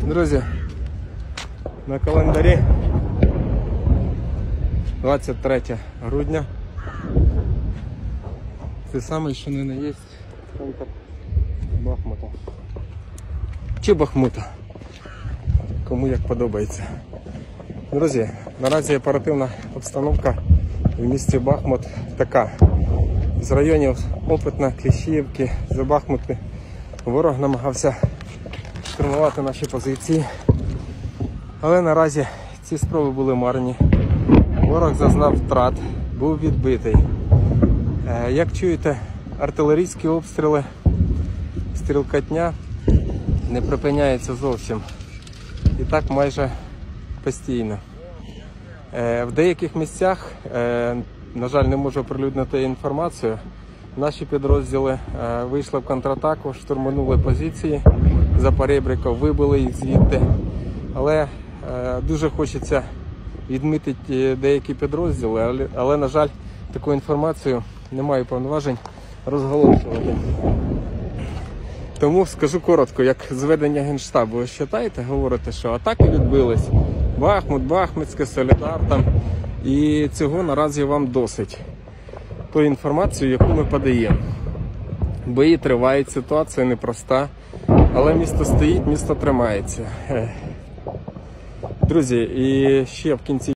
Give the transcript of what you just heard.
Друзі, на календарі 23 грудня. Це самий, що не є центр Бахмута. Чи Бахмута. Кому як подобається. Друзі, наразі оперативна обстановка в місті Бахмут така. З районів Опитна, Кліщіївки, за Бахмути ворог намагався штурмувати наші позиції. Але наразі ці спроби були марні. Ворог зазнав втрат, був відбитий. Як чуєте, артилерійські обстріли, стрілкотня не припиняється зовсім. І так майже постійно. В деяких місцях, на жаль, не можу оприлюднити інформацію, наші підрозділи вийшли в контратаку, штурманули позиції за перебріком, вибили їх звідти. Але дуже хочеться відмітити деякі підрозділи, але, на жаль, таку інформацію не маю повноважень розголошувати. Тому скажу коротко, як зведення Генштабу. Ви вважаєте, говорите, що атаки відбились, Бахмут, Бахмутське, Солідар там, і цього наразі вам досить. Ту інформацію, яку ми подаємо. Бої тривають, ситуація непроста, але місто стоїть, місто тримається. Друзі, і ще в кінці